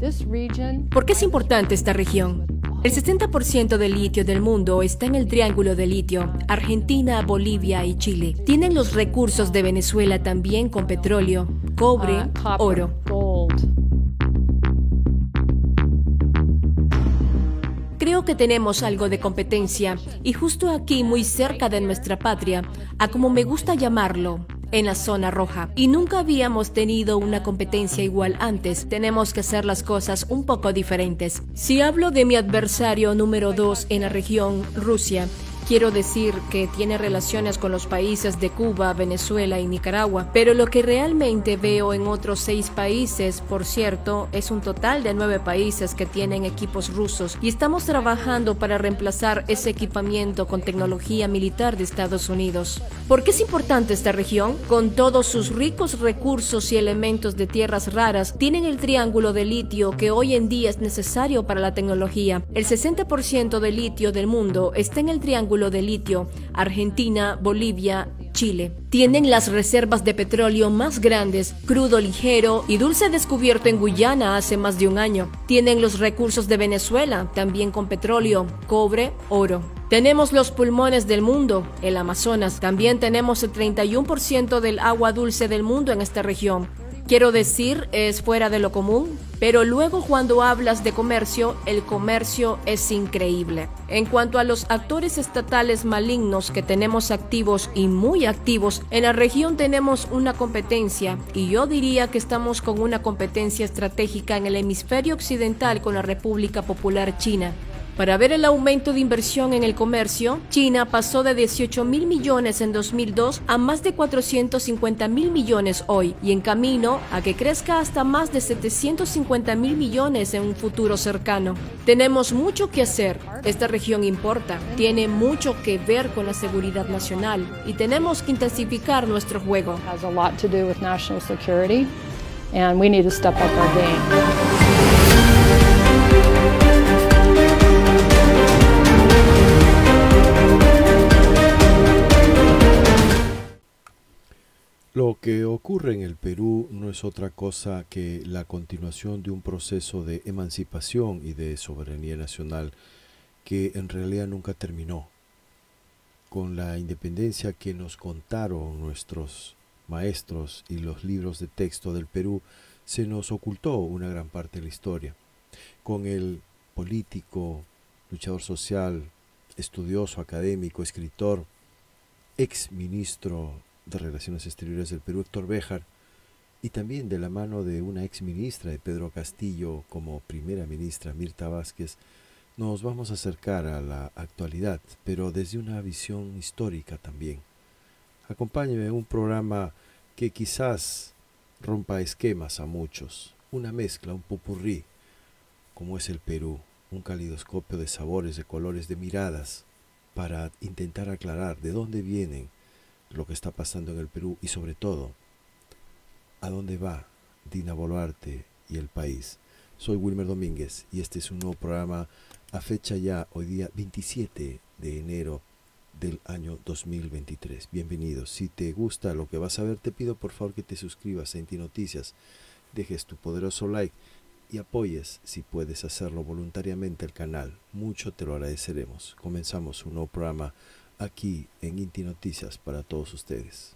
¿Por qué es importante esta región? El 60% del litio del mundo está en el Triángulo de Litio, Argentina, Bolivia y Chile. Tienen los recursos de Venezuela también con petróleo, cobre, oro. Creo que tenemos algo de competencia y justo aquí, muy cerca de nuestra patria, a como me gusta llamarlo, en la zona roja. Y nunca habíamos tenido una competencia igual antes. Tenemos que hacer las cosas un poco diferentes. Si hablo de mi adversario número 2 en la región, Rusia, quiero decir que tiene relaciones con los países de Cuba, Venezuela y Nicaragua, pero lo que realmente veo en otros 6 países, por cierto, es un total de 9 países que tienen equipos rusos y estamos trabajando para reemplazar ese equipamiento con tecnología militar de Estados Unidos. ¿Por qué es importante esta región? Con todos sus ricos recursos y elementos de tierras raras, tienen el triángulo de litio que hoy en día es necesario para la tecnología. El 60% del litio del mundo está en el triángulo de litio, Argentina, Bolivia, Chile. Tienen las reservas de petróleo más grandes, crudo ligero y dulce descubierto en Guyana hace más de un año. Tienen los recursos de Venezuela, también con petróleo, cobre, oro. Tenemos los pulmones del mundo, el Amazonas. También tenemos el 31% del agua dulce del mundo en esta región. Quiero decir, es fuera de lo común, pero luego cuando hablas de comercio, el comercio es increíble. En cuanto a los actores estatales malignos que tenemos activos y muy activos, en la región tenemos una competencia, y yo diría que estamos con una competencia estratégica en el hemisferio occidental con la República Popular China. Para ver el aumento de inversión en el comercio, China pasó de 18.000 millones en 2002 a más de 450.000 millones hoy y en camino a que crezca hasta más de 750.000 millones en un futuro cercano. Tenemos mucho que hacer. Esta región importa, tiene mucho que ver con la seguridad nacional y tenemos que intensificar nuestro juego. Has a lot to do with national security, and we need to step up our game. Lo que ocurre en el Perú no es otra cosa que la continuación de un proceso de emancipación y de soberanía nacional que en realidad nunca terminó. Con la independencia que nos contaron nuestros maestros y los libros de texto del Perú, se nos ocultó una gran parte de la historia. Con el político, luchador social, estudioso, académico, escritor, ex ministro de Relaciones Exteriores del Perú, Héctor Béjar, y también de la mano de una ex ministra de Pedro Castillo como primera ministra, Mirta Vázquez, nos vamos a acercar a la actualidad, pero desde una visión histórica también. Acompáñeme en un programa que quizás rompa esquemas a muchos, una mezcla, un popurrí, como es el Perú, un calidoscopio de sabores, de colores, de miradas, para intentar aclarar de dónde vienen lo que está pasando en el Perú y sobre todo, ¿a dónde va Dina Boluarte y el país? Soy Wilmer Domínguez y este es un nuevo programa a fecha ya hoy día 27 de enero del año 2023. Bienvenidos. Si te gusta lo que vas a ver, te pido por favor que te suscribas a Inti Noticias, dejes tu poderoso like y apoyes, si puedes hacerlo voluntariamente, el canal. Mucho te lo agradeceremos. Comenzamos un nuevo programa aquí en Inti Noticias para todos ustedes.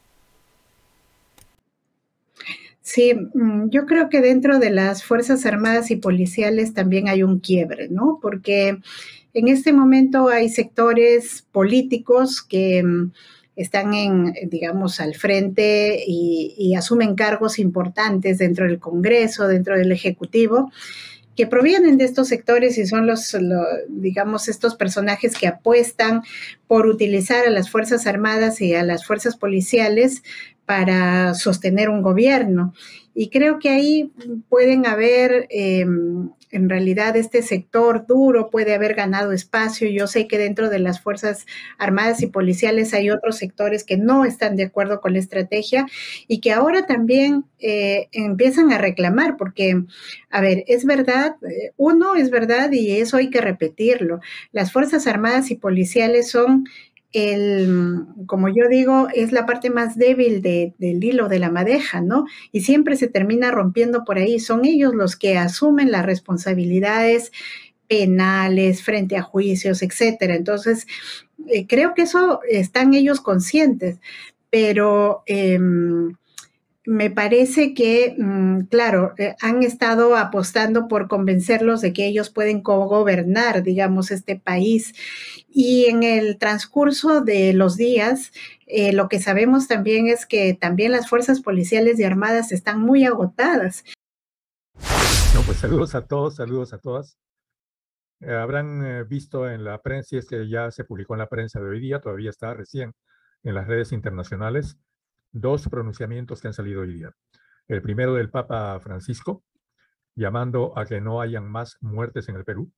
Sí, yo creo que dentro de las Fuerzas Armadas y Policiales también hay un quiebre, ¿no? Porque en este momento hay sectores políticos que están digamos, al frente y asumen cargos importantes dentro del Congreso, dentro del Ejecutivo, que provienen de estos sectores y son digamos, estos personajes que apuestan por utilizar a las Fuerzas Armadas y a las Fuerzas Policiales para sostener un gobierno. Y creo que ahí pueden haber, en realidad, este sector duro puede haber ganado espacio. Yo sé que dentro de las Fuerzas Armadas y Policiales hay otros sectores que no están de acuerdo con la estrategia y que ahora también empiezan a reclamar, porque, a ver, es verdad, es verdad y eso hay que repetirlo. Las Fuerzas Armadas y Policiales son como yo digo, es la parte más débil del hilo de la madeja, ¿no? Y siempre se termina rompiendo por ahí. Son ellos los que asumen las responsabilidades penales frente a juicios, etcétera. Entonces, creo que eso están ellos conscientes, pero me parece que, claro, han estado apostando por convencerlos de que ellos pueden gobernar, digamos, este país. Y en el transcurso de los días, lo que sabemos también es que también las fuerzas policiales y armadas están muy agotadas. No, pues saludos a todos, saludos a todas. Habrán visto en la prensa, y es que ya se publicó en la prensa de hoy día, todavía está recién en las redes internacionales, dos pronunciamientos que han salido hoy día. El primero del Papa Francisco, llamando a que no hayan más muertes en el Perú,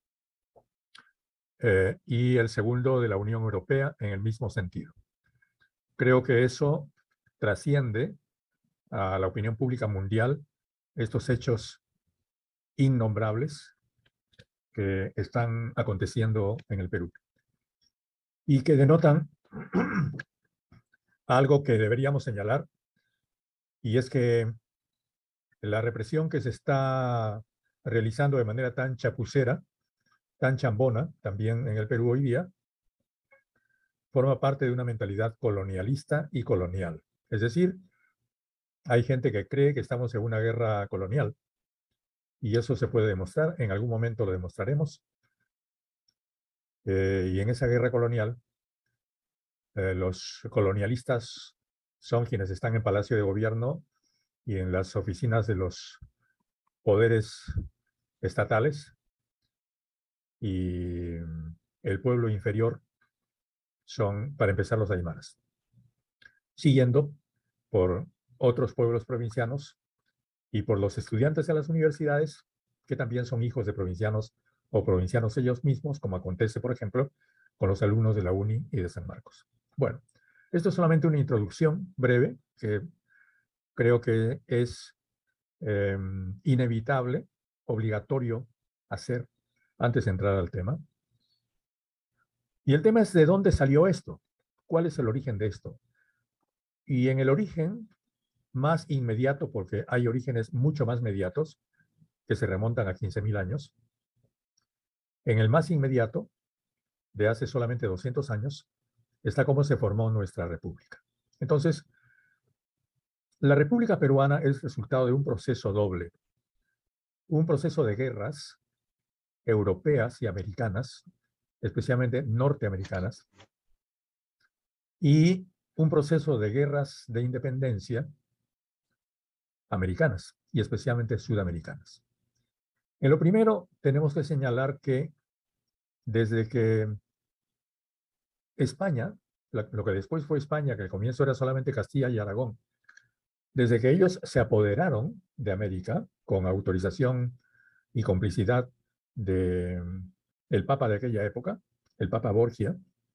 y el segundo de la Unión Europea en el mismo sentido. Creo que eso trasciende a la opinión pública mundial estos hechos innombrables que están aconteciendo en el Perú y que denotan algo que deberíamos señalar, y es que la represión que se está realizando de manera tan chapucera, tan chambona, también en el Perú hoy día, forma parte de una mentalidad colonialista y colonial. Es decir, hay gente que cree que estamos en una guerra colonial, y eso se puede demostrar, en algún momento lo demostraremos. Y en esa guerra colonial, los colonialistas son quienes están en Palacio de Gobierno y en las oficinas de los poderes estatales, y el pueblo inferior son, para empezar, los aymaras, siguiendo por otros pueblos provincianos y por los estudiantes de las universidades, que también son hijos de provincianos o provincianos ellos mismos, como acontece, por ejemplo, con los alumnos de la UNI y de San Marcos. Bueno, esto es solamente una introducción breve que creo que es inevitable, obligatorio hacer antes de entrar al tema. Y el tema es de dónde salió esto, cuál es el origen de esto. Y en el origen más inmediato, porque hay orígenes mucho más mediatos que se remontan a 15.000 años, en el más inmediato, de hace solamente 200 años, está cómo se formó nuestra república. Entonces, la República Peruana es resultado de un proceso doble, un proceso de guerras europeas y americanas, especialmente norteamericanas, y un proceso de guerras de independencia americanas y especialmente sudamericanas. En lo primero, tenemos que señalar que desde que España, lo que después fue España, que al comienzo era solamente Castilla y Aragón, desde que ellos se apoderaron de América con autorización y complicidad del Papa de aquella época, el Papa Borgia,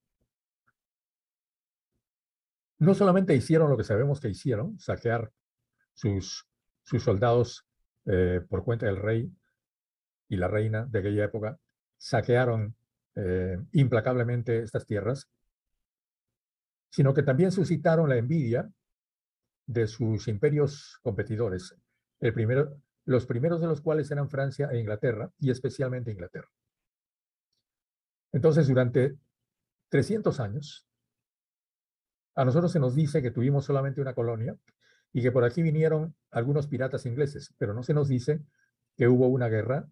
no solamente hicieron lo que sabemos que hicieron, saquear sus soldados por cuenta del rey y la reina de aquella época, saquearon implacablemente estas tierras, sino que también suscitaron la envidia de sus imperios competidores, los primeros de los cuales eran Francia e Inglaterra, y especialmente Inglaterra. Entonces, durante 300 años, a nosotros se nos dice que tuvimos solamente una colonia y que por aquí vinieron algunos piratas ingleses, pero no se nos dice que hubo una guerra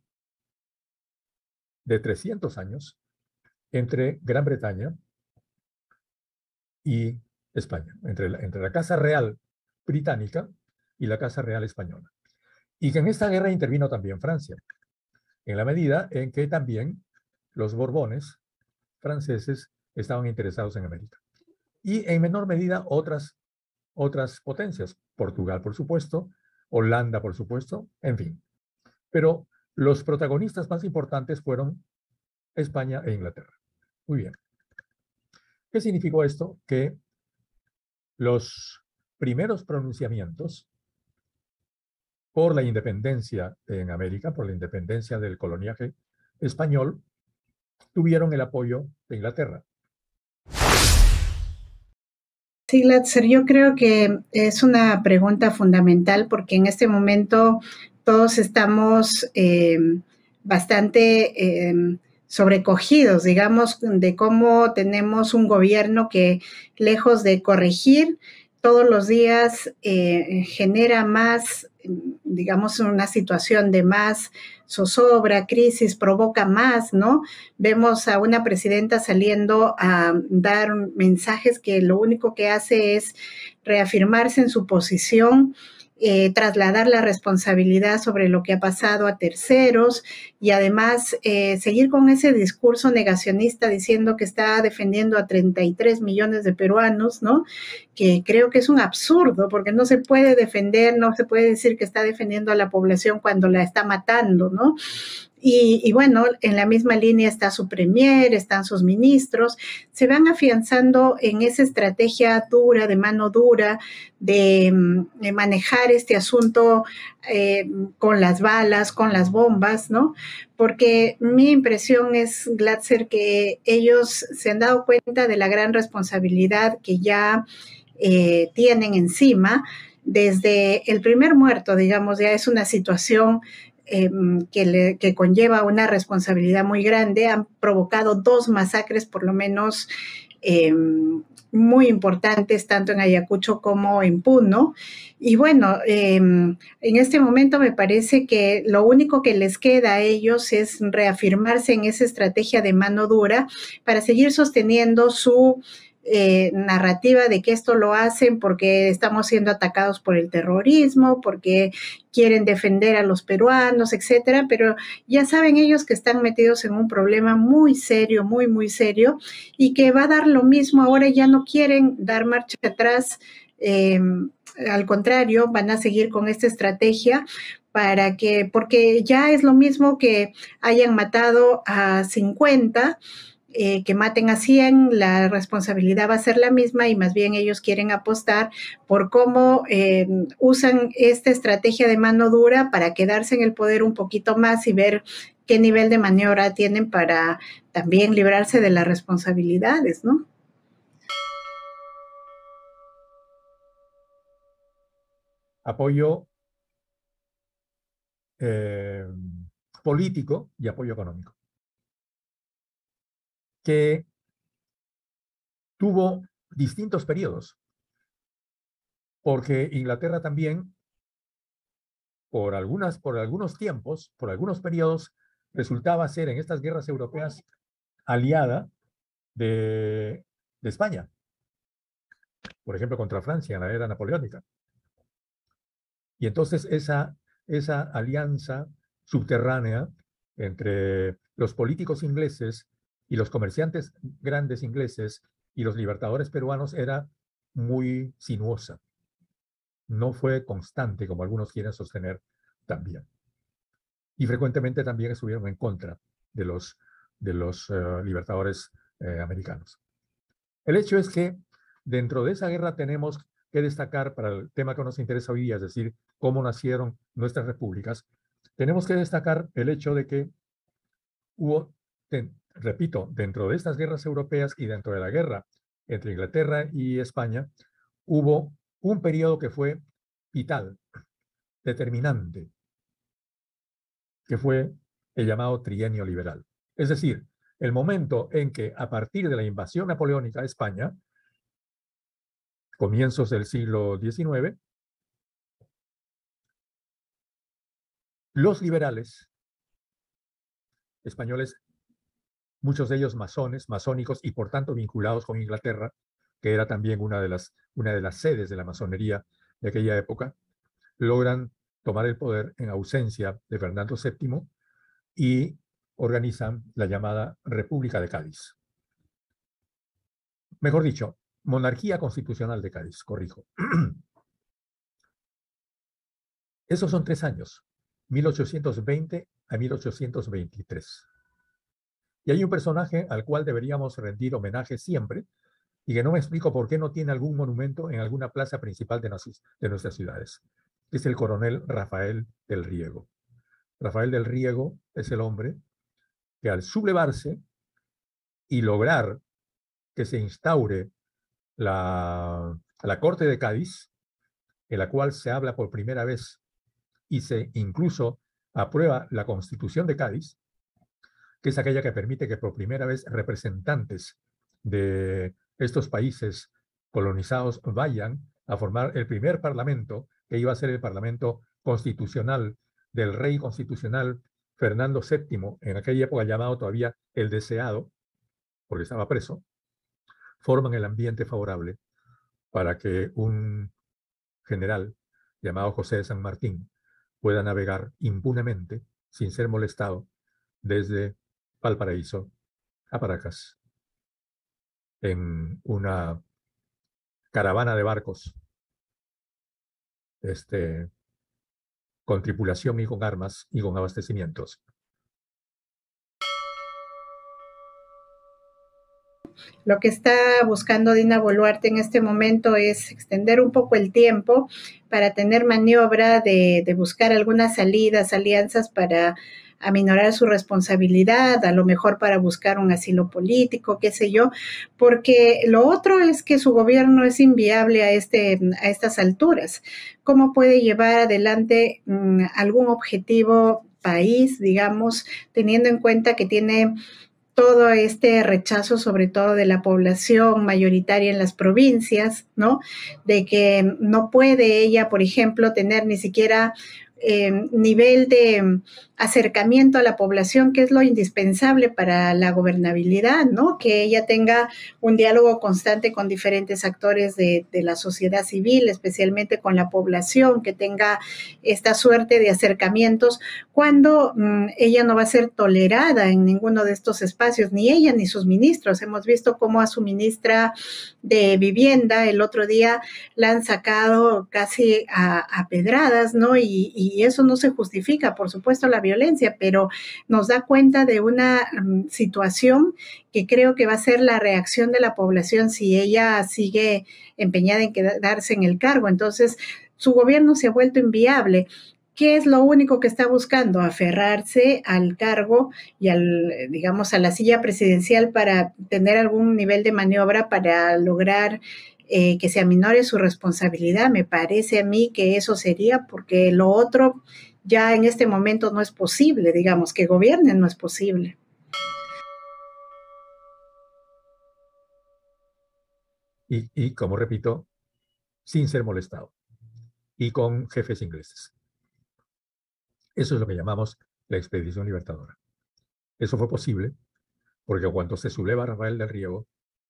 de 300 años entre Gran Bretaña y España, entre la Casa Real británica y la Casa Real española. Y que en esta guerra intervino también Francia, en la medida en que también los Borbones franceses estaban interesados en América. Y en menor medida otras potencias, Portugal, por supuesto, Holanda, por supuesto, en fin. Pero los protagonistas más importantes fueron España e Inglaterra. Muy bien. ¿Qué significó esto? Que los primeros pronunciamientos por la independencia en América, por la independencia del coloniaje español, tuvieron el apoyo de Inglaterra. Sí, Glatzer, yo creo que es una pregunta fundamental porque en este momento todos estamos bastante sobrecogidos, digamos, de cómo tenemos un gobierno que, lejos de corregir, todos los días genera más, digamos, una situación de más zozobra, crisis, provoca más, ¿no? Vemos a una presidenta saliendo a dar mensajes que lo único que hace es reafirmarse en su posición, trasladar la responsabilidad sobre lo que ha pasado a terceros y además seguir con ese discurso negacionista diciendo que está defendiendo a 33 millones de peruanos, ¿no? Que creo que es un absurdo porque no se puede defender, no se puede decir que está defendiendo a la población cuando la está matando, ¿no? Y bueno, en la misma línea está su premier, están sus ministros, se van afianzando en esa estrategia dura, de mano dura, de manejar este asunto con las balas, con las bombas, ¿no? Porque mi impresión es, Glatzer, que ellos se han dado cuenta de la gran responsabilidad que ya tienen encima. Desde el primer muerto, digamos, ya es una situación que conlleva una responsabilidad muy grande. Han provocado 2 masacres, por lo menos, muy importantes, tanto en Ayacucho como en Puno. Y bueno, en este momento me parece que lo único que les queda a ellos es reafirmarse en esa estrategia de mano dura para seguir sosteniendo su narrativa de que esto lo hacen porque estamos siendo atacados por el terrorismo, porque quieren defender a los peruanos, etcétera, pero ya saben ellos que están metidos en un problema muy serio, muy, muy serio, y que va a dar lo mismo. Ahora ya no quieren dar marcha atrás, al contrario, van a seguir con esta estrategia para que, porque ya es lo mismo que hayan matado a 50, que maten a 100, la responsabilidad va a ser la misma y más bien ellos quieren apostar por cómo usan esta estrategia de mano dura para quedarse en el poder un poquito más y ver qué nivel de maniobra tienen para también librarse de las responsabilidades, ¿no? Apoyo político y apoyo económico, que tuvo distintos periodos, porque Inglaterra también, por algunos tiempos, por algunos periodos, resultaba ser en estas guerras europeas aliada de España, por ejemplo, contra Francia en la era napoleónica. Y entonces esa alianza subterránea entre los políticos ingleses y los comerciantes grandes ingleses y los libertadores peruanos era muy sinuosa. No fue constante, como algunos quieren sostener también. Y frecuentemente también estuvieron en contra de los libertadores americanos. El hecho es que dentro de esa guerra tenemos que destacar, para el tema que nos interesa hoy día, es decir, cómo nacieron nuestras repúblicas, tenemos que destacar el hecho de que hubo, repito, dentro de estas guerras europeas y dentro de la guerra entre Inglaterra y España, hubo un periodo que fue vital, determinante, que fue el llamado trienio liberal. Es decir, el momento en que, a partir de la invasión napoleónica a España, comienzos del siglo XIX, los liberales españoles, muchos de ellos masónicos y por tanto vinculados con Inglaterra, que era también una de las sedes de la masonería de aquella época, logran tomar el poder en ausencia de Fernando VII y organizan la llamada República de Cádiz. Mejor dicho, Monarquía Constitucional de Cádiz, corrijo. Esos son 3 años, 1820 a 1823. Y hay un personaje al cual deberíamos rendir homenaje siempre y que no me explico por qué no tiene algún monumento en alguna plaza principal de nuestras ciudades. Es el coronel Rafael del Riego. Rafael del Riego es el hombre que, al sublevarse y lograr que se instaure la Corte de Cádiz, en la cual se habla por primera vez y se incluso aprueba la Constitución de Cádiz, que es aquella que permite que por primera vez representantes de estos países colonizados vayan a formar el primer parlamento, que iba a ser el parlamento constitucional del rey constitucional Fernando VII, en aquella época llamado todavía el Deseado, porque estaba preso. Forman el ambiente favorable para que un general llamado José de San Martín pueda navegar impunemente, sin ser molestado, desde Valparaíso a Paracas, en una caravana de barcos, con tripulación y con armas y con abastecimientos. Lo que está buscando Dina Boluarte en este momento es extender un poco el tiempo para tener maniobra de buscar algunas salidas, alianzas para aminorar su responsabilidad, a lo mejor para buscar un asilo político, qué sé yo, porque lo otro es que su gobierno es inviable a estas alturas. ¿Cómo puede llevar adelante algún objetivo país, digamos, teniendo en cuenta que tiene todo este rechazo, sobre todo de la población mayoritaria en las provincias, ¿no? De que no puede ella, por ejemplo, tener ni siquiera nivel de acercamiento a la población, que es lo indispensable para la gobernabilidad, ¿no? Que ella tenga un diálogo constante con diferentes actores de la sociedad civil, especialmente con la población, que tenga esta suerte de acercamientos, cuando ella no va a ser tolerada en ninguno de estos espacios, ni ella ni sus ministros. Hemos visto cómo a su ministra de Vivienda el otro día la han sacado casi a pedradas, ¿no? Y eso no se justifica, por supuesto, la violencia, pero nos da cuenta de una situación que creo que va a ser la reacción de la población si ella sigue empeñada en quedarse en el cargo. Entonces, su gobierno se ha vuelto inviable. ¿Qué es lo único que está buscando? Aferrarse al cargo y digamos, a la silla presidencial para tener algún nivel de maniobra para lograr que se aminore su responsabilidad. Me parece a mí que eso sería, porque lo otro ya en este momento no es posible, digamos, que gobiernen no es posible. Y como repito, sin ser molestado y con jefes ingleses. Eso es lo que llamamos la expedición libertadora. Eso fue posible porque cuando se subleva Rafael del Riego,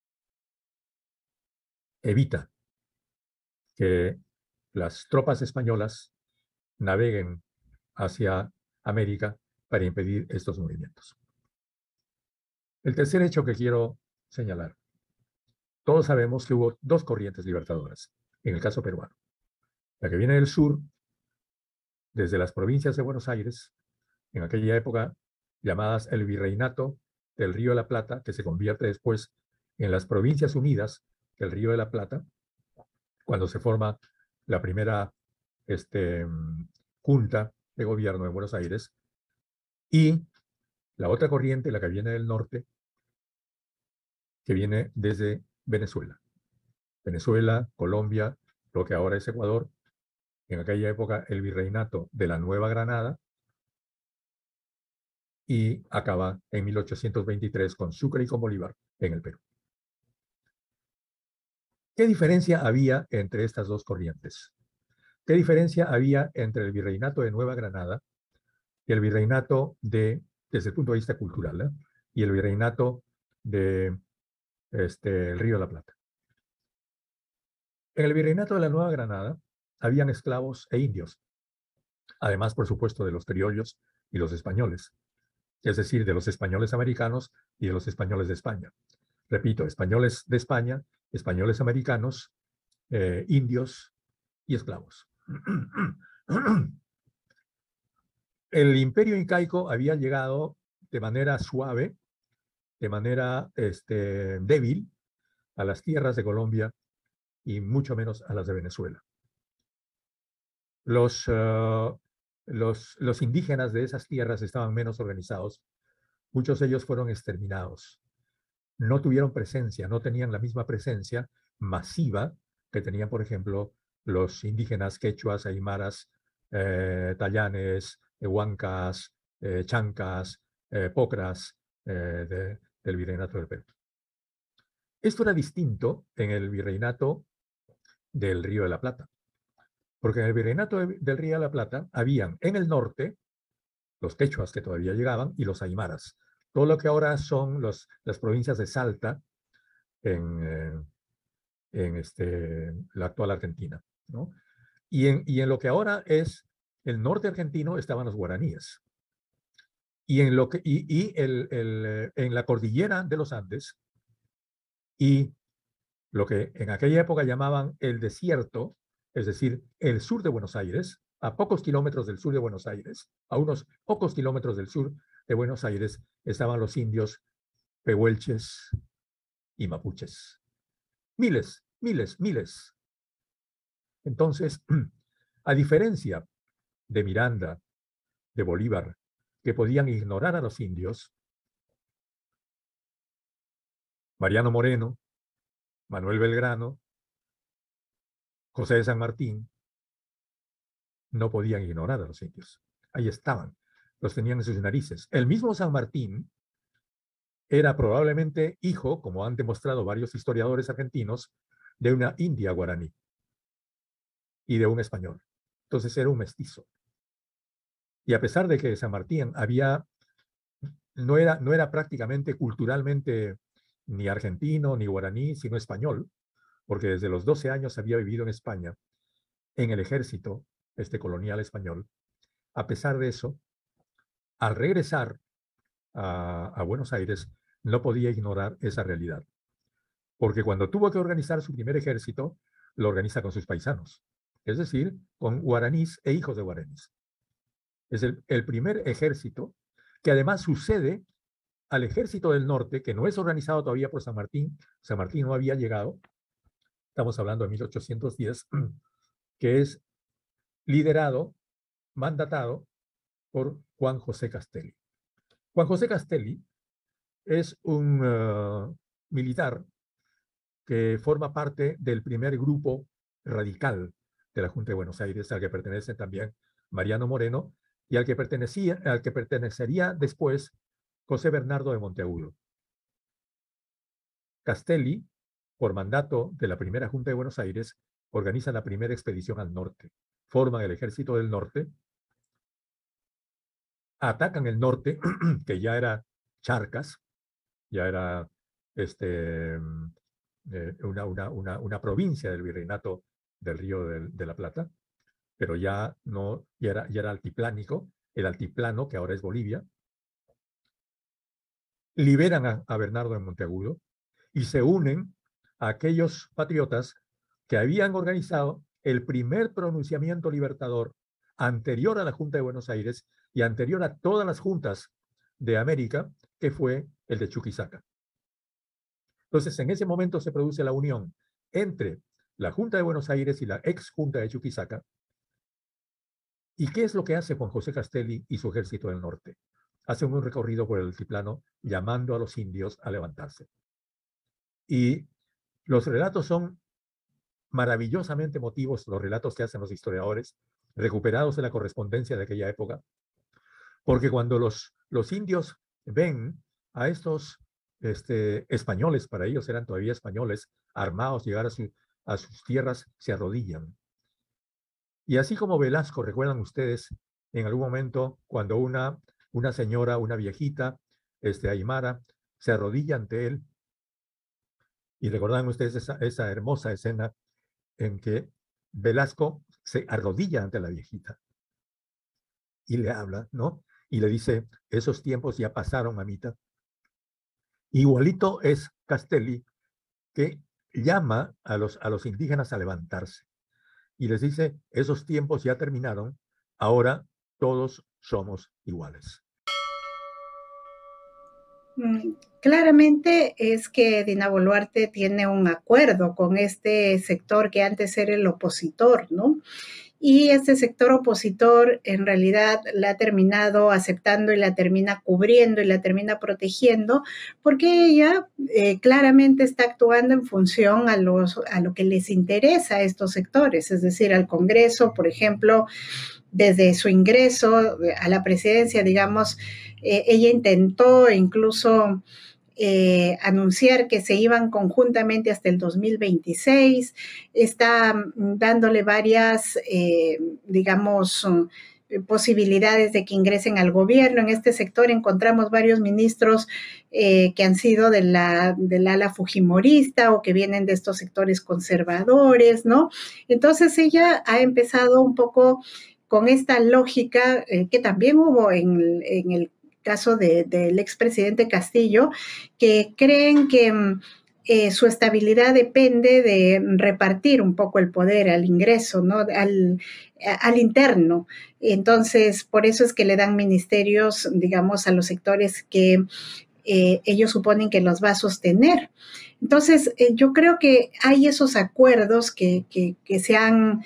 evita que las tropas españolas naveguen hacia América para impedir estos movimientos. El tercer hecho que quiero señalar. Todos sabemos que hubo dos corrientes libertadoras en el caso peruano. La que viene del sur, desde las provincias de Buenos Aires, en aquella época llamadas el Virreinato del Río de la Plata, que se convierte después en las Provincias Unidas del Río de la Plata, cuando se forma la primera junta de gobierno de Buenos Aires, y la otra corriente, la que viene del norte, que viene desde Venezuela. Venezuela, Colombia, lo que ahora es Ecuador, en aquella época el Virreinato de la Nueva Granada, y acaba en 1823 con Sucre y con Bolívar en el Perú. ¿Qué diferencia había entre estas dos corrientes? ¿Qué diferencia había entre el Virreinato de Nueva Granada y el Virreinato desde el punto de vista cultural, y el Virreinato de el Río de la Plata? En el Virreinato de la Nueva Granada habían esclavos e indios, además, por supuesto, de los criollos y los españoles, es decir, de los españoles americanos y de los españoles de España. Repito, españoles de España, españoles americanos, indios y esclavos. El imperio incaico había llegado de manera suave, de manera débil, a las tierras de Colombia y mucho menos a las de Venezuela. Los indígenas de esas tierras estaban menos organizados. Muchos de ellos fueron exterminados. No tuvieron presencia, no tenían la misma presencia masiva que tenían, por ejemplo, los indígenas quechuas, aymaras, tallanes, huancas, chancas, pocras del virreinato del Perú. Esto era distinto en el virreinato del Río de la Plata, porque en el virreinato del Río de la Plata habían en el norte los quechuas que todavía llegaban y los aymaras, todo lo que ahora son las provincias de Salta en la actual Argentina, ¿no? Y en lo que ahora es el norte argentino estaban los guaraníes. Y en la cordillera de los Andes y lo que en aquella época llamaban el desierto, es decir, el sur de Buenos Aires, a pocos kilómetros del sur de Buenos Aires, a unos pocos kilómetros del sur de Buenos Aires, estaban los indios pehuelches y mapuches. Miles, miles, miles. Entonces, a diferencia de Miranda, de Bolívar, que podían ignorar a los indios, Mariano Moreno, Manuel Belgrano, José de San Martín, no podían ignorar a los indios. Ahí estaban, los tenían en sus narices. El mismo San Martín era probablemente hijo, como han demostrado varios historiadores argentinos, de una india guaraní y de un español. Entonces era un mestizo. Y a pesar de que San Martín no era prácticamente culturalmente ni argentino ni guaraní, sino español, porque desde los 12 años había vivido en España, en el ejército colonial español. A pesar de eso, al regresar a Buenos Aires, no podía ignorar esa realidad. Porque cuando tuvo que organizar su primer ejército, lo organiza con sus paisanos, es decir, con guaraníes e hijos de guaraníes. Es el primer ejército que además sucede al ejército del norte, que no es organizado todavía por San Martín. San Martín no había llegado, estamos hablando de 1810, que es liderado, mandatado por Juan José Castelli. Juan José Castelli es un militar que forma parte del primer grupo radical de la Junta de Buenos Aires, al que pertenece también Mariano Moreno, y al que pertenecería después José Bernardo de Monteagudo. Castelli, por mandato de la primera Junta de Buenos Aires, organiza la primera expedición al norte, forman el ejército del norte, atacan el norte, que ya era Charcas, ya era una provincia del virreinato del Río de la Plata, pero ya era altiplánico, el altiplano que ahora es Bolivia. Liberan a Bernardo de Monteagudo y se unen a aquellos patriotas que habían organizado el primer pronunciamiento libertador anterior a la Junta de Buenos Aires y anterior a todas las juntas de América, que fue el de Chuquisaca. Entonces, en ese momento se produce la unión entre la Junta de Buenos Aires y la ex Junta de Chuquisaca. ¿Y qué es lo que hace Juan José Castelli y su ejército del norte? Hacen un recorrido por el altiplano llamando a los indios a levantarse. Y los relatos son maravillosamente emotivos, los relatos que hacen los historiadores, recuperados de la correspondencia de aquella época, porque cuando los indios ven a estos españoles, para ellos eran todavía españoles, armados, llegar a sus tierras, se arrodillan. Y así como Velasco, recuerdan ustedes, en algún momento, cuando una señora, una viejita, aymara, se arrodilla ante él, y recordan ustedes esa hermosa escena en que Velasco se arrodilla ante la viejita y le habla, ¿no? Y le dice, esos tiempos ya pasaron, mamita. Igualito es Castelli, que llama a los indígenas a levantarse y les dice, esos tiempos ya terminaron, ahora todos somos iguales. Claramente es que Dina Boluarte tiene un acuerdo con este sector que antes era el opositor, ¿no? y este sector opositor en realidad la ha terminado aceptando y la termina cubriendo y la termina protegiendo, porque ella claramente está actuando en función a lo que les interesa a estos sectores, es decir, al Congreso, por ejemplo, desde su ingreso a la presidencia, digamos, ella intentó incluso anunciar que se iban conjuntamente hasta el 2026, está dándole varias, digamos, posibilidades de que ingresen al gobierno. En este sector encontramos varios ministros que han sido del ala fujimorista o que vienen de estos sectores conservadores, ¿no? Entonces ella ha empezado un poco con esta lógica que también hubo en el caso del expresidente Castillo, que creen que su estabilidad depende de repartir un poco el poder al ingreso, ¿no? al interno. Entonces, por eso es que le dan ministerios, digamos, a los sectores que ellos suponen que los va a sostener. Entonces, yo creo que hay esos acuerdos que se han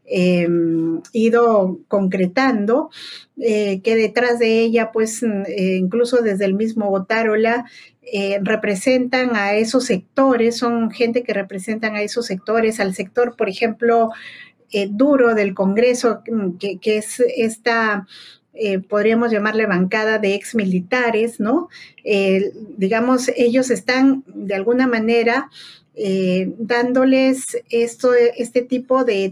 ido concretando, que detrás de ella, pues, incluso desde el mismo Otárola, representan a esos sectores, son gente que representan a esos sectores, al sector, por ejemplo, duro del Congreso, que es esta... podríamos llamarle bancada de exmilitares, ¿no? Digamos, ellos están de alguna manera dándoles este tipo de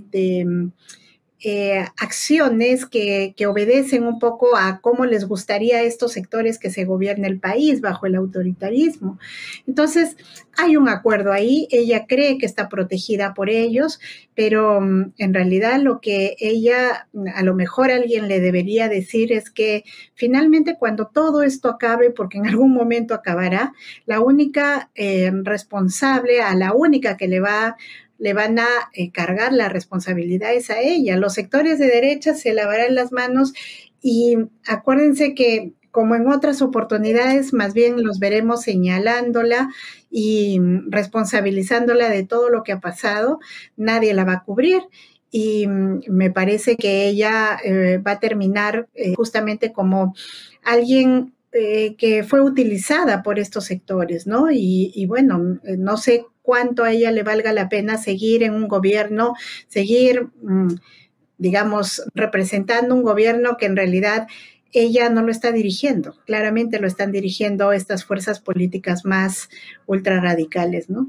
acciones que obedecen un poco a cómo les gustaría a estos sectores que se gobierne el país bajo el autoritarismo. Entonces, hay un acuerdo ahí, ella cree que está protegida por ellos, pero en realidad lo que ella, a lo mejor alguien le debería decir es que finalmente cuando todo esto acabe, porque en algún momento acabará, la única responsable, a la única que le van a cargar la responsabilidad es a ella. Los sectores de derecha se lavarán las manos y acuérdense que como en otras oportunidades, más bien los veremos señalándola y responsabilizándola de todo lo que ha pasado. Nadie la va a cubrir y me parece que ella va a terminar justamente como alguien que fue utilizada por estos sectores, ¿no? Y bueno, no sé cuánto a ella le valga la pena seguir en un gobierno, seguir, digamos, representando un gobierno que en realidad ella no lo está dirigiendo. Claramente lo están dirigiendo estas fuerzas políticas más ultrarradicales, ¿no?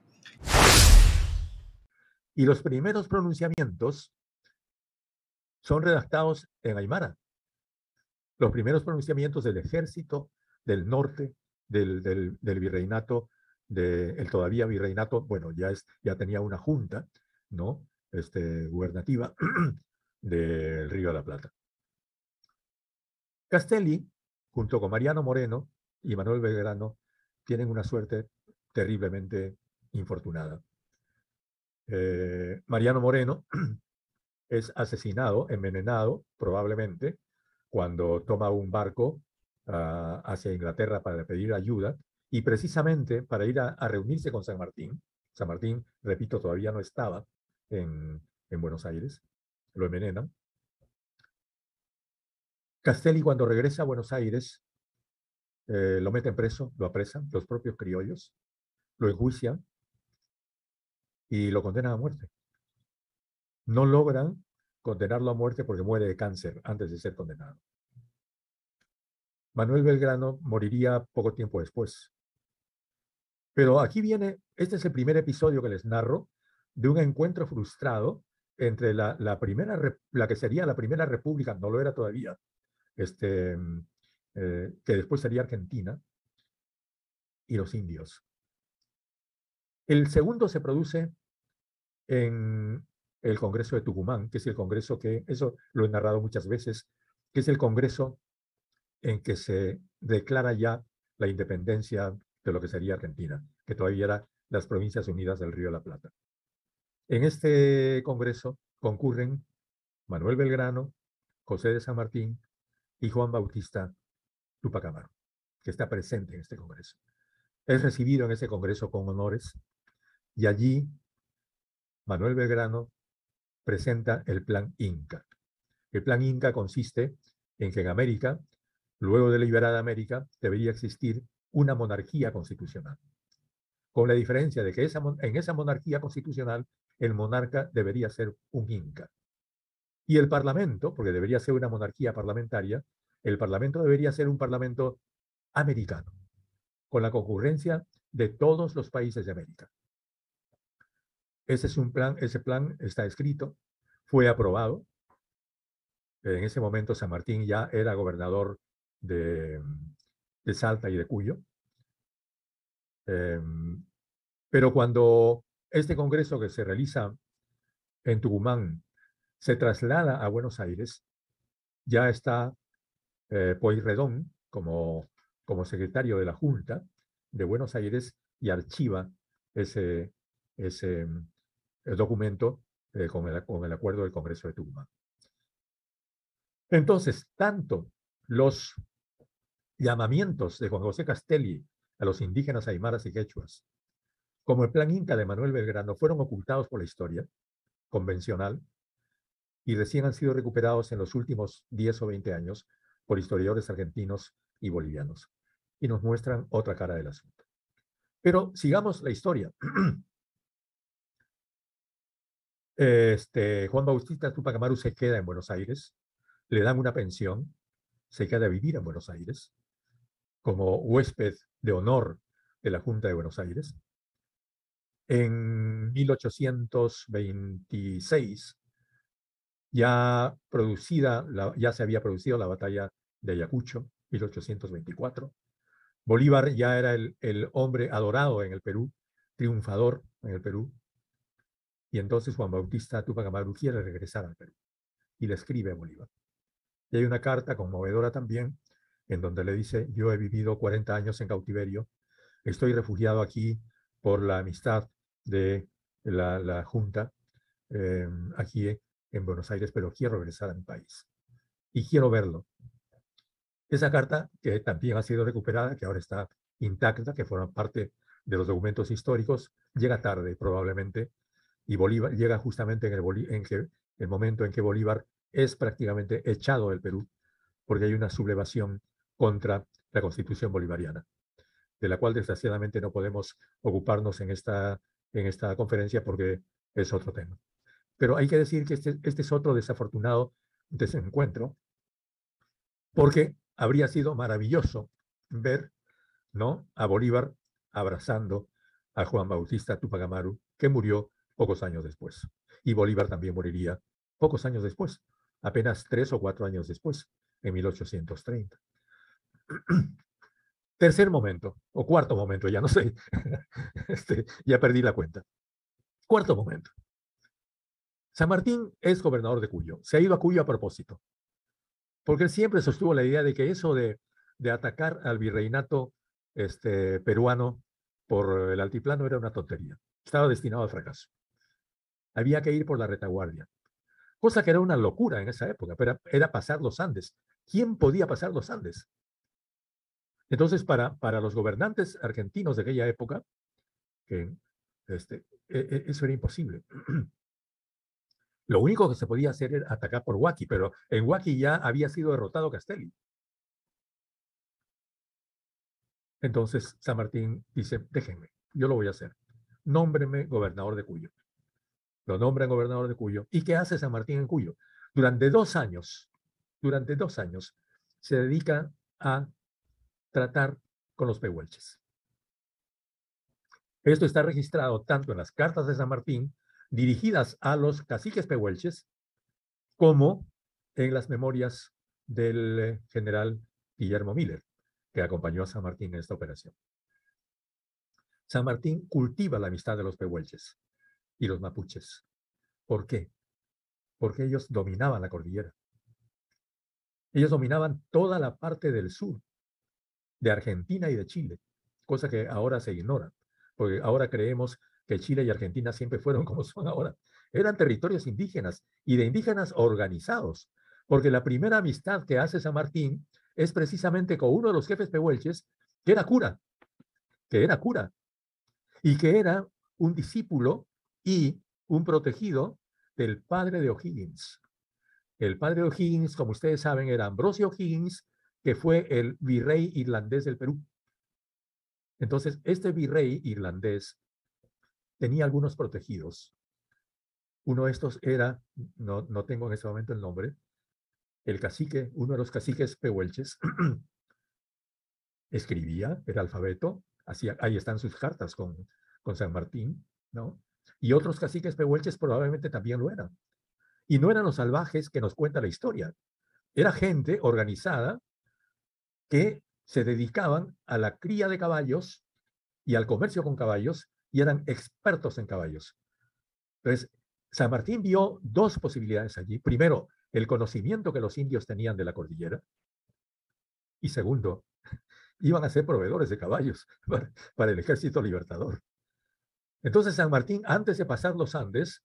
Y los primeros pronunciamientos son redactados en Aymara. Los primeros pronunciamientos del ejército del norte, del virreinato, del todavía virreinato, bueno, ya tenía una junta, ¿no? Gubernativa del Río de la Plata. Castelli, junto con Mariano Moreno y Manuel Belgrano, tienen una suerte terriblemente infortunada. Mariano Moreno es asesinado, envenenado, probablemente, cuando toma un barco hacia Inglaterra para pedir ayuda y precisamente para ir a reunirse con San Martín. San Martín, repito, todavía no estaba en Buenos Aires, lo envenenan. Castelli, cuando regresa a Buenos Aires, lo meten preso, lo apresan los propios criollos, lo enjuician y lo condenan a muerte. No logran condenarlo a muerte porque muere de cáncer antes de ser condenado. Manuel Belgrano moriría poco tiempo después. Pero aquí viene, este es el primer episodio que les narro de un encuentro frustrado entre la que sería la primera república, no lo era todavía, que después sería Argentina, y los indios. El segundo se produce en el Congreso de Tucumán, que es el congreso que, eso lo he narrado muchas veces, que es el congreso en que se declara ya la independencia de lo que sería Argentina, que todavía eran las Provincias Unidas del Río de la Plata. En este congreso concurren Manuel Belgrano, José de San Martín y Juan Bautista Tupac Amaru, que está presente en este congreso. Es recibido en ese congreso con honores y allí Manuel Belgrano presenta el Plan Inca. El Plan Inca consiste en que en América, luego de liberada América, debería existir una monarquía constitucional, con la diferencia de que en esa monarquía constitucional el monarca debería ser un inca. Y el parlamento, porque debería ser una monarquía parlamentaria, el parlamento debería ser un parlamento americano, con la concurrencia de todos los países de América. Ese es un plan, ese plan está escrito, fue aprobado. En ese momento San Martín ya era gobernador de Salta y de Cuyo. Pero cuando este congreso que se realiza en Tucumán se traslada a Buenos Aires, ya está Pueyrredón como secretario de la Junta de Buenos Aires y archiva ese documento con el acuerdo del Congreso de Tucumán. Entonces, tanto los llamamientos de Juan José Castelli a los indígenas aymaras y quechuas, como el Plan Inca de Manuel Belgrano, fueron ocultados por la historia convencional y recién han sido recuperados en los últimos 10 o 20 años por historiadores argentinos y bolivianos, y nos muestran otra cara del asunto. Pero sigamos la historia. Juan Bautista Túpac Amaru se queda en Buenos Aires, le dan una pensión, se queda a vivir en Buenos Aires como huésped de honor de la Junta de Buenos Aires. En 1826 ya se había producido la batalla de Ayacucho, 1824. Bolívar ya era el hombre adorado en el Perú, triunfador en el Perú. Y entonces Juan Bautista Túpac Amaru quiere regresar al Perú y le escribe a Bolívar. Y hay una carta conmovedora también en donde le dice: yo he vivido 40 años en cautiverio, estoy refugiado aquí por la amistad de la Junta aquí en Buenos Aires, pero quiero regresar a mi país y quiero verlo. Esa carta, que también ha sido recuperada, que ahora está intacta, que forma parte de los documentos históricos, llega tarde probablemente, y Bolívar llega justamente en el momento en que Bolívar es prácticamente echado del Perú, porque hay una sublevación contra la Constitución bolivariana, de la cual desgraciadamente no podemos ocuparnos en esta conferencia porque es otro tema. Pero hay que decir que este es otro desafortunado desencuentro, porque habría sido maravilloso ver, ¿no?, a Bolívar abrazando a Juan Bautista Túpac Amaru, que murió pocos años después. Y Bolívar también moriría pocos años después, apenas 3 o 4 años después, en 1830. Tercer momento, o cuarto momento, ya no sé, ya perdí la cuenta. Cuarto momento. San Martín es gobernador de Cuyo. Se ha ido a Cuyo a propósito, porque él siempre sostuvo la idea de que eso de atacar al virreinato peruano por el altiplano era una tontería. Estaba destinado al fracaso. Había que ir por la retaguardia, cosa que era una locura en esa época, pero era pasar los Andes. ¿Quién podía pasar los Andes? Entonces, para los gobernantes argentinos de aquella época, eso era imposible. Lo único que se podía hacer era atacar por Huaqui, pero en Huaqui ya había sido derrotado Castelli. Entonces San Martín dice: déjenme, yo lo voy a hacer. Nómbrenme gobernador de Cuyo. Lo nombran gobernador de Cuyo. ¿Y qué hace San Martín en Cuyo? Durante 2 años, se dedica a tratar con los pehuelches. Esto está registrado tanto en las cartas de San Martín, dirigidas a los caciques pehuelches, como en las memorias del general Guillermo Miller, que acompañó a San Martín en esta operación. San Martín cultiva la amistad de los pehuelches y los mapuches. ¿Por qué? Porque ellos dominaban la cordillera. Ellos dominaban toda la parte del sur, de Argentina y de Chile, cosa que ahora se ignora, porque ahora creemos que Chile y Argentina siempre fueron como son ahora. Eran territorios indígenas y de indígenas organizados, porque la primera amistad que hace San Martín es precisamente con uno de los jefes pehuelches, que era cura, y que era un discípulo y un protegido del padre de O'Higgins. El padre de O'Higgins, como ustedes saben, era Ambrosio O'Higgins, que fue el virrey irlandés del Perú. Entonces, este virrey irlandés tenía algunos protegidos. Uno de estos era, no tengo en este momento el nombre, el cacique, uno de los caciques pehuelches, escribía, era alfabeto, ahí están sus cartas con San Martín, ¿no? Y otros caciques pehuelches probablemente también lo eran. Y no eran los salvajes que nos cuenta la historia. Era gente organizada que se dedicaban a la cría de caballos y al comercio con caballos y eran expertos en caballos. Entonces, San Martín vio dos posibilidades allí. Primero, el conocimiento que los indios tenían de la cordillera. Y segundo, iban a ser proveedores de caballos para el ejército libertador. Entonces, San Martín, antes de pasar los Andes,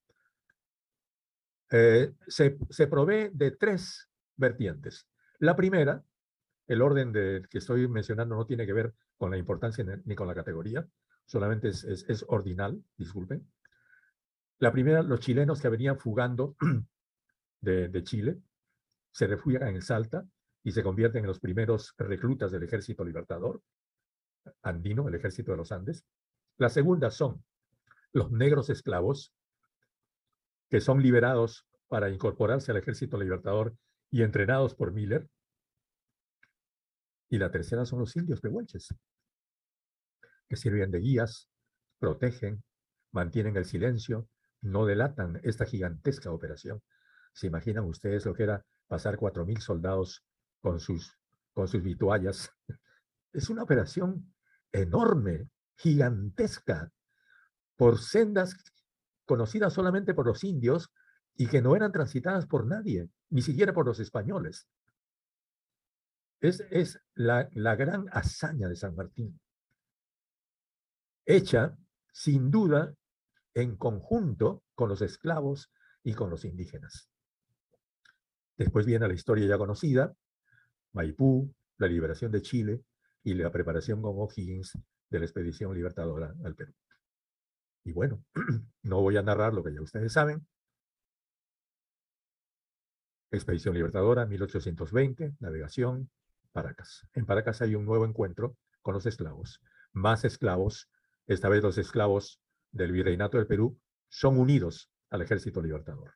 se provee de tres vertientes. La primera, el orden que estoy mencionando no tiene que ver con la importancia ni con la categoría, solamente es ordinal, disculpen. La primera, los chilenos que venían fugando de Chile, se refugian en Salta y se convierten en los primeros reclutas del Ejército Libertador andino, el Ejército de los Andes. La segunda son los negros esclavos, que son liberados para incorporarse al Ejército Libertador y entrenados por Miller. Y la tercera son los indios pehuelches, que sirven de guías, protegen, mantienen el silencio, no delatan esta gigantesca operación. ¿Se imaginan ustedes lo que era pasar 4.000 soldados con sus vituallas? Es una operación enorme, gigantesca, por sendas conocidas solamente por los indios y que no eran transitadas por nadie, ni siquiera por los españoles. Es la gran hazaña de San Martín, hecha sin duda en conjunto con los esclavos y con los indígenas. Después viene la historia ya conocida, Maipú, la liberación de Chile y la preparación con O'Higgins de la expedición libertadora al Perú. Y bueno, no voy a narrar lo que ya ustedes saben. Expedición Libertadora, 1820, navegación, Paracas. En Paracas hay un nuevo encuentro con los esclavos. Más esclavos, esta vez los esclavos del Virreinato del Perú, son unidos al Ejército Libertador.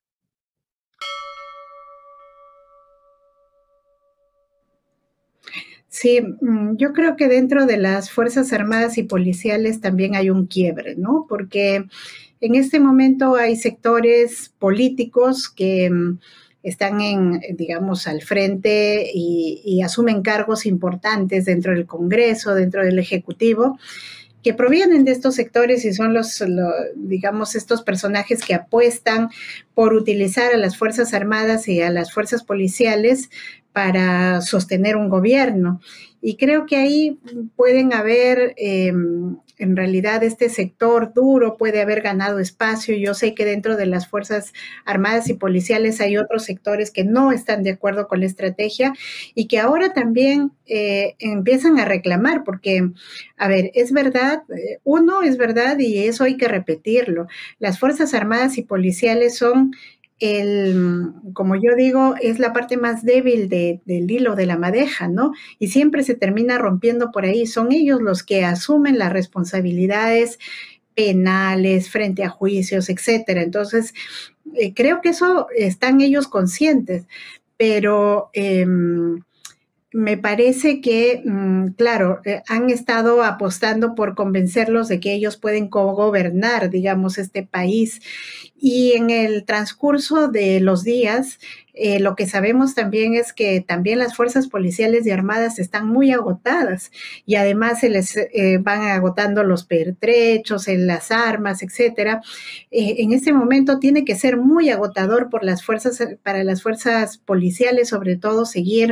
Sí, yo creo que dentro de las Fuerzas Armadas y Policiales también hay un quiebre, ¿no? Porque en este momento hay sectores políticos que están digamos, al frente y asumen cargos importantes dentro del Congreso, dentro del Ejecutivo, que provienen de estos sectores y son digamos, estos personajes que apuestan por utilizar a las Fuerzas Armadas y a las Fuerzas Policiales para sostener un gobierno. Y creo que ahí pueden haber, en realidad, este sector duro puede haber ganado espacio. Yo sé que dentro de las Fuerzas Armadas y Policiales hay otros sectores que no están de acuerdo con la estrategia y que ahora también empiezan a reclamar, porque, a ver, es verdad, es verdad y eso hay que repetirlo. Las Fuerzas Armadas y Policiales son como yo digo, es la parte más débil del hilo de la madeja, ¿no? Y siempre se termina rompiendo por ahí. Son ellos los que asumen las responsabilidades penales frente a juicios, etcétera. Entonces, creo que eso están ellos conscientes, pero me parece que, claro, han estado apostando por convencerlos de que ellos pueden cogobernar, digamos, este país. Y en el transcurso de los días, lo que sabemos también es que también las fuerzas policiales y armadas están muy agotadas y además se les van agotando los pertrechos, las armas, etcétera. En este momento tiene que ser muy agotador para las fuerzas policiales, sobre todo seguir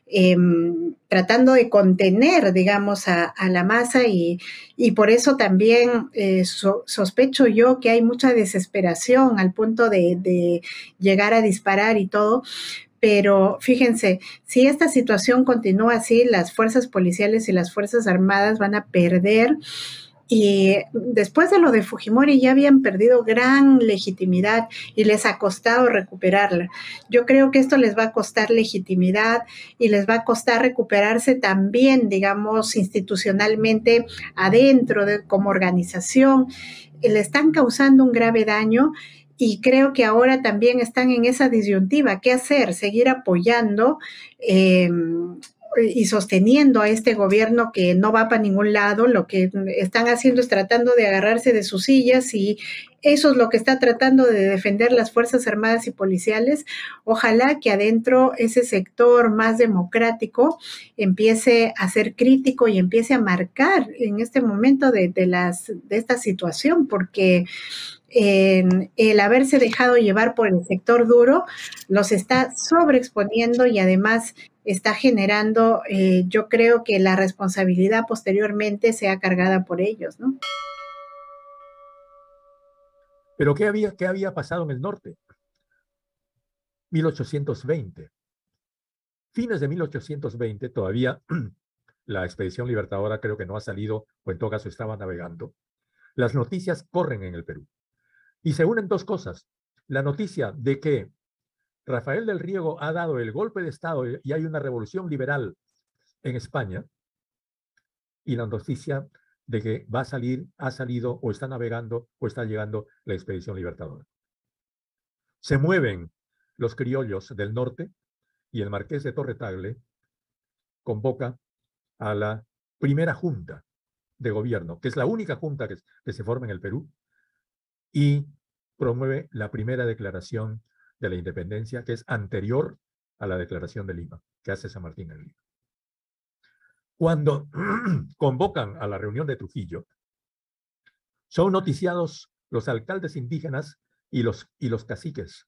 tratando de contener, digamos, a la masa y por eso también sospecho yo que hay mucha desesperación al punto de llegar a disparar y todo. Pero fíjense, si esta situación continúa así, las fuerzas policiales y las fuerzas armadas van a perder Y después de lo de Fujimori ya habían perdido gran legitimidad y les ha costado recuperarla. Yo creo que esto les va a costar legitimidad y les va a costar recuperarse también, digamos, institucionalmente adentro como organización. Le están causando un grave daño y creo que ahora también están en esa disyuntiva. ¿Qué hacer? ¿Seguir apoyando y sosteniendo a este gobierno que no va para ningún lado? Lo que están haciendo es tratando de agarrarse de sus sillas y eso es lo que está tratando de defender las Fuerzas Armadas y Policiales. Ojalá que adentro ese sector más democrático empiece a ser crítico y empiece a marcar en este momento de esta situación, porque el haberse dejado llevar por el sector duro los está sobreexponiendo y además está generando, yo creo que la responsabilidad posteriormente sea cargada por ellos, ¿no? Pero qué había pasado en el norte? 1820. Fines de 1820, todavía la expedición libertadora creo que no ha salido, o en todo caso estaba navegando. Las noticias corren en el Perú. Y se unen dos cosas. La noticia de que Rafael del Riego ha dado el golpe de Estado y hay una revolución liberal en España, y la noticia de que va a salir, ha salido, o está navegando, o está llegando la expedición libertadora. Se mueven los criollos del norte y el marqués de Torre Tagle convoca a la primera junta de gobierno, que es la única junta que se forma en el Perú, y promueve la primera declaración de la independencia, que es anterior a la declaración de Lima, que hace San Martín en Lima. Cuando convocan a la reunión de Trujillo, son noticiados los alcaldes indígenas y los caciques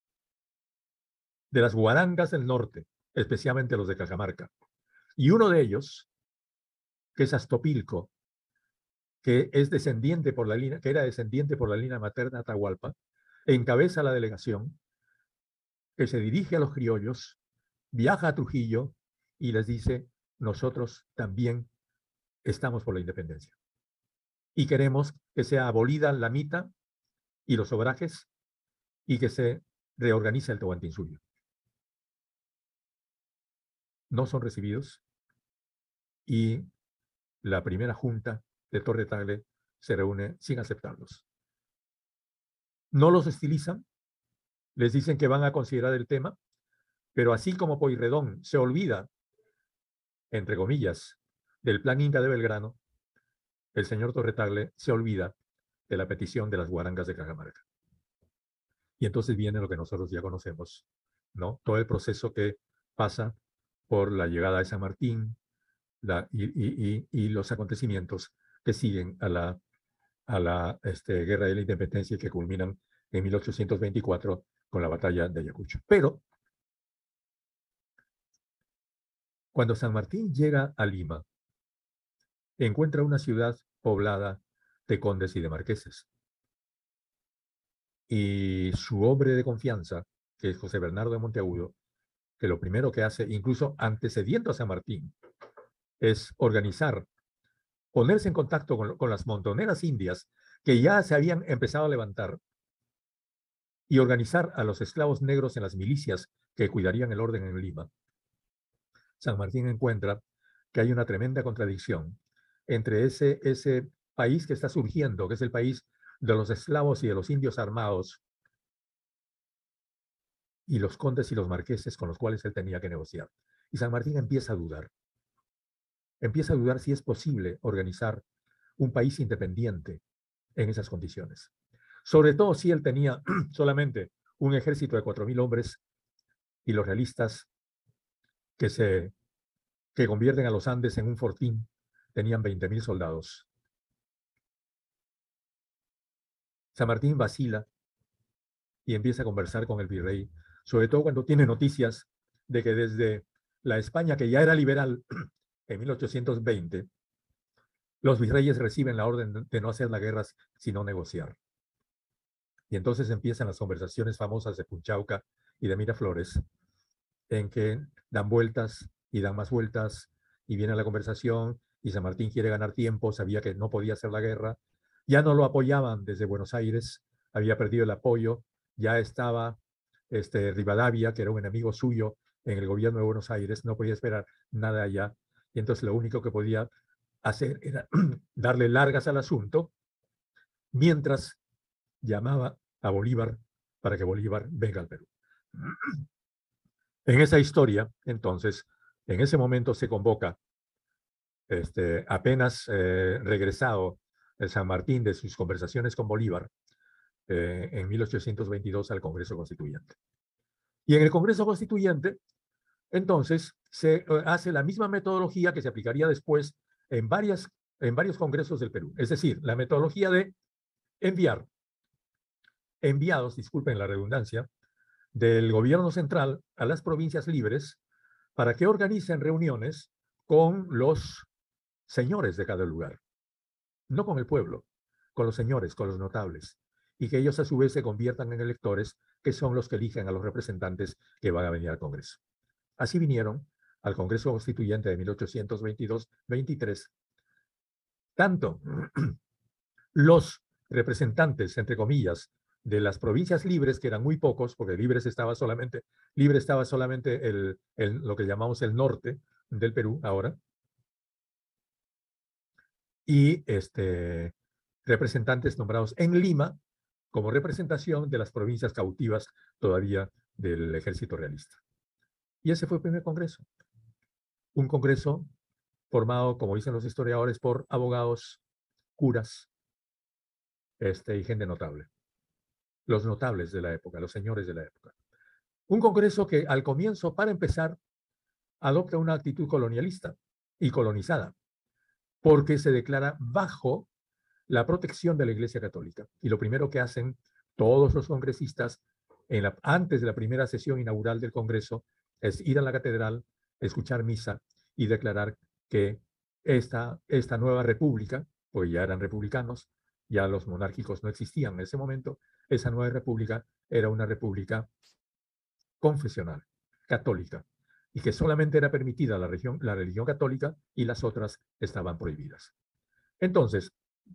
de las guarangas del norte, especialmente los de Cajamarca. Y uno de ellos, que es Astopilco, que es descendiente por la línea, que era descendiente por la línea materna Atahualpa, encabeza la delegación que se dirige a los criollos, viaja a Trujillo y les dice: nosotros también estamos por la independencia y queremos que sea abolida la mita y los obrajes y que se reorganice el Tahuantinsuyo. No son recibidos y la primera junta de Torre Tagle se reúne sin aceptarlos. No los estilizan, les dicen que van a considerar el tema, pero así como Pueyrredón se olvida, entre comillas, del plan Inca de Belgrano, el señor Torre Tagle se olvida de la petición de las guarangas de Cajamarca. Y entonces viene lo que nosotros ya conocemos, ¿no? Todo el proceso que pasa por la llegada de San Martín y los acontecimientos que siguen a la Guerra de la Independencia y que culminan en 1824 con la batalla de Ayacucho. Pero cuando San Martín llega a Lima, encuentra una ciudad poblada de condes y de marqueses. Y su hombre de confianza, que es José Bernardo de Monteagudo, que lo primero que hace, incluso antecediendo a San Martín, es organizar, ponerse en contacto con las montoneras indias que ya se habían empezado a levantar y organizar a los esclavos negros en las milicias que cuidarían el orden en Lima. San Martín encuentra que hay una tremenda contradicción entre ese país que está surgiendo, que es el país de los esclavos y de los indios armados, y los condes y los marqueses con los cuales él tenía que negociar. Y San Martín empieza a dudar. Empieza a dudar si es posible organizar un país independiente en esas condiciones. Sobre todo si él tenía solamente un ejército de 4.000 hombres y los realistas que convierten a los Andes en un fortín tenían 20.000 soldados. San Martín vacila y empieza a conversar con el virrey, sobre todo cuando tiene noticias de que desde la España, que ya era liberal en 1820, los virreyes reciben la orden de no hacer la guerra, sino negociar. Y entonces empiezan las conversaciones famosas de Punchauca y de Miraflores, en que dan vueltas y dan más vueltas y viene la conversación y San Martín quiere ganar tiempo, sabía que no podía hacer la guerra, ya no lo apoyaban desde Buenos Aires, había perdido el apoyo, ya estaba Rivadavia, que era un enemigo suyo en el gobierno de Buenos Aires, no podía esperar nada allá, y entonces lo único que podía hacer era darle largas al asunto, mientras llamaba a Bolívar para que Bolívar venga al Perú. En esa historia, entonces, en ese momento se convoca, apenas regresado el San Martín de sus conversaciones con Bolívar, en 1822 al Congreso Constituyente. Y en el Congreso Constituyente, entonces, se hace la misma metodología que se aplicaría después en varios congresos del Perú. Es decir, la metodología de enviar enviados, disculpen la redundancia, del gobierno central a las provincias libres para que organicen reuniones con los señores de cada lugar, no con el pueblo, con los señores, con los notables, y que ellos a su vez se conviertan en electores, que son los que eligen a los representantes que van a venir al Congreso. Así vinieron al Congreso Constituyente de 1822-23, tanto los representantes, entre comillas, de las provincias libres, que eran muy pocos, porque libre estaba solamente lo que llamamos el norte del Perú ahora, y representantes nombrados en Lima como representación de las provincias cautivas todavía del ejército realista. Y ese fue el primer congreso. Un congreso formado, como dicen los historiadores, por abogados, curas y gente notable. Los notables de la época, los señores de la época. Un congreso que al comienzo, para empezar, adopta una actitud colonialista y colonizada, porque se declara bajo la protección de la Iglesia Católica. Y lo primero que hacen todos los congresistas antes de la primera sesión inaugural del Congreso es ir a la catedral, escuchar misa y declarar que esta nueva república, pues ya eran republicanos, ya los monárquicos no existían en ese momento, esa nueva república era una república confesional, católica, y que solamente era permitida la religión católica y las otras estaban prohibidas. Entonces,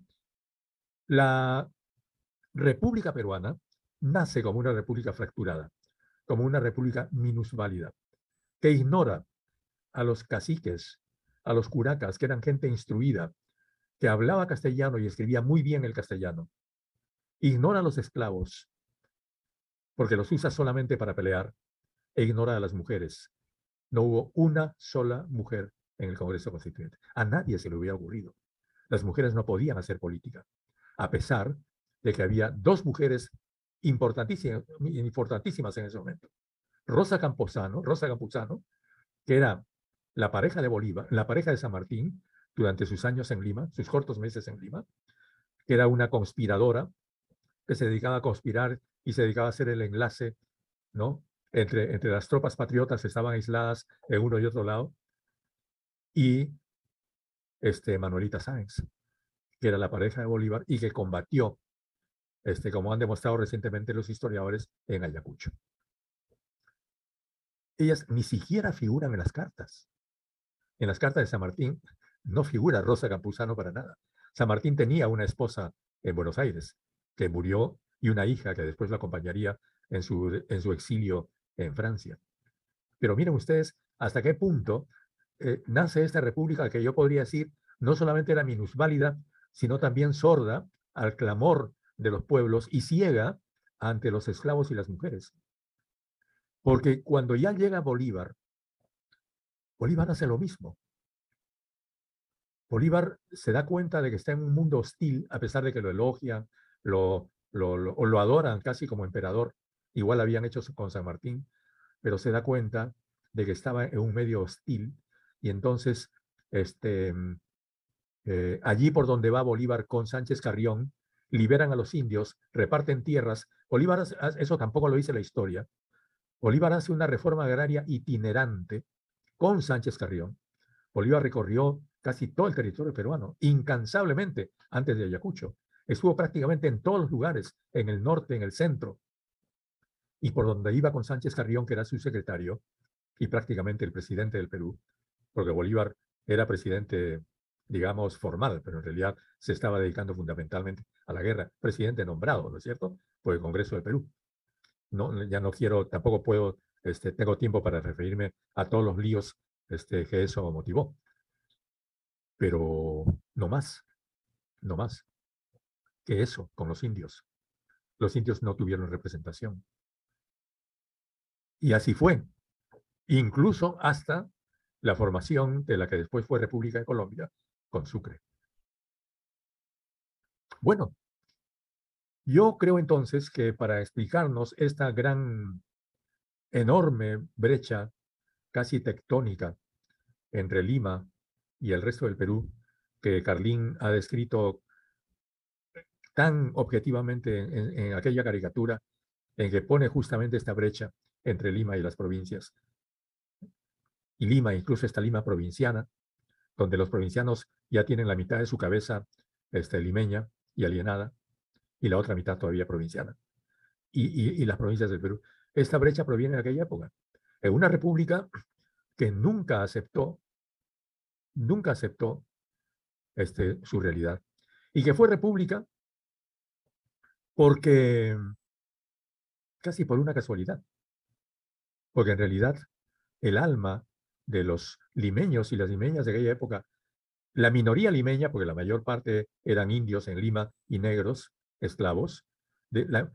la República Peruana nace como una república fracturada, como una república minusválida, que ignora a los caciques, a los curacas, que eran gente instruida, que hablaba castellano y escribía muy bien el castellano. Ignora a los esclavos, porque los usa solamente para pelear, e ignora a las mujeres. No hubo una sola mujer en el Congreso Constituyente. A nadie se le hubiera ocurrido. Las mujeres no podían hacer política, a pesar de que había dos mujeres importantísimas en ese momento. Rosa Campuzano, que era la pareja de Bolívar, la pareja de San Martín, durante sus años en Lima, sus cortos meses en Lima, que era una conspiradora que se dedicaba a conspirar y se dedicaba a hacer el enlace, ¿no?, entre las tropas patriotas que estaban aisladas en uno y otro lado, y Manuelita Sáenz, que era la pareja de Bolívar y que combatió, como han demostrado recientemente los historiadores, en Ayacucho. Ellas ni siquiera figuran en las cartas. En las cartas de San Martín no figura Rosa Campuzano para nada. San Martín tenía una esposa en Buenos Aires que murió y una hija que después lo acompañaría en su exilio en Francia. Pero miren ustedes hasta qué punto nace esta república que yo podría decir no solamente era minusválida, sino también sorda al clamor de los pueblos y ciega ante los esclavos y las mujeres. Porque cuando ya llega Bolívar, Bolívar hace lo mismo. Bolívar se da cuenta de que está en un mundo hostil, a pesar de que lo elogian, lo adoran casi como emperador. Igual habían hecho con San Martín, pero se da cuenta de que estaba en un medio hostil. Y entonces, allí por donde va Bolívar con Sánchez Carrión, liberan a los indios, reparten tierras. Bolívar, eso tampoco lo dice la historia. Bolívar hace una reforma agraria itinerante con Sánchez Carrión. Bolívar recorrió casi todo el territorio peruano, incansablemente, antes de Ayacucho. Estuvo prácticamente en todos los lugares, en el norte, en el centro. Y por donde iba con Sánchez Carrión, que era su secretario, y prácticamente el presidente del Perú, porque Bolívar era presidente, digamos, formal, pero en realidad se estaba dedicando fundamentalmente a la guerra. Presidente nombrado, ¿no es cierto?, por el Congreso del Perú. No, ya no quiero, tampoco puedo, tengo tiempo para referirme a todos los líos que eso motivó. Pero no más que eso con los indios. Los indios no tuvieron representación. Y así fue, incluso hasta la formación de la que después fue República de Colombia con Sucre. Bueno, yo creo entonces que para explicarnos esta gran, enorme brecha casi tectónica entre Lima y el resto del Perú, que Carlín ha descrito tan objetivamente en aquella caricatura en que pone justamente esta brecha entre Lima y las provincias. Y Lima, incluso esta Lima provinciana, donde los provincianos ya tienen la mitad de su cabeza limeña y alienada, y la otra mitad todavía provinciana. Y las provincias del Perú. Esta brecha proviene de aquella época. En una república que nunca aceptó su realidad. Y que fue república porque, casi por una casualidad, porque en realidad el alma de los limeños y las limeñas de aquella época, la minoría limeña, porque la mayor parte eran indios en Lima y negros, esclavos, la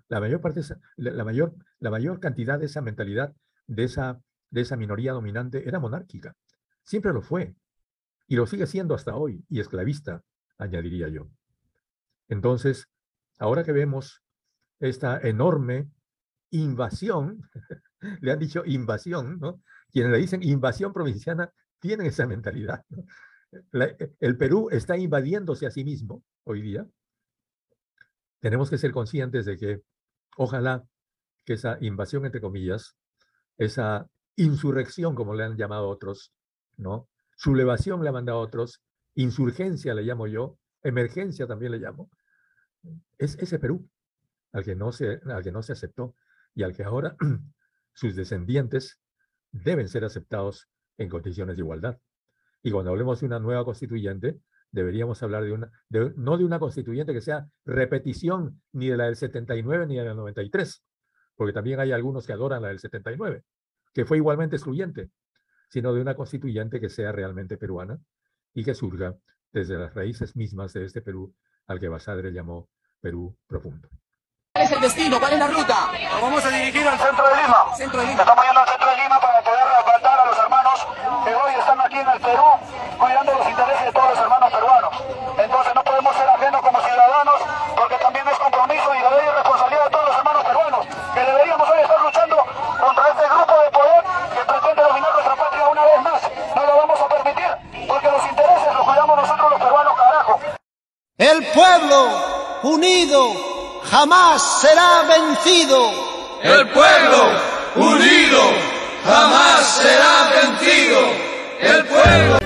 mayor cantidad de esa mentalidad, de esa minoría dominante, era monárquica. Siempre lo fue. Y lo sigue siendo hasta hoy, y esclavista, añadiría yo. Entonces, ahora que vemos esta enorme invasión, le han dicho invasión, ¿no? Quienes le dicen invasión provinciana tienen esa mentalidad, ¿no? El Perú está invadiéndose a sí mismo hoy día. Tenemos que ser conscientes de que ojalá que esa invasión, entre comillas, esa insurrección, como le han llamado otros, ¿no? Sublevación le han mandado otros, insurgencia le llamo yo, emergencia también le llamo, es ese Perú al que no se aceptó y al que ahora sus descendientes deben ser aceptados en condiciones de igualdad. Y cuando hablemos de una nueva constituyente, deberíamos hablar no de una constituyente que sea repetición ni de la del 79 ni de la del 93, porque también hay algunos que adoran la del 79, que fue igualmente excluyente, sino de una constituyente que sea realmente peruana y que surja desde las raíces mismas de este Perú al que Basadre llamó Perú profundo. ¿Cuál es el destino? ¿Cuál es la ruta? Nos vamos a dirigir al centro de Lima. Centro de Lima. Estamos yendo al centro de Lima para poder respaldar a los hermanos que hoy están aquí en el Perú, cuidando los intereses de todos los hermanos peruanos. Entonces no podemos ser ajenos como ciudadanos, porque también es compromiso y deber y responsabilidad de todos los hermanos peruanos, que deberíamos hoy estar luchando contra este grupo de poder que pretende dominar nuestra patria una vez más. No lo vamos a permitir, porque los intereses los cuidamos nosotros los peruanos, carajo. El pueblo unido jamás será vencido. El pueblo unido jamás será vencido. El pueblo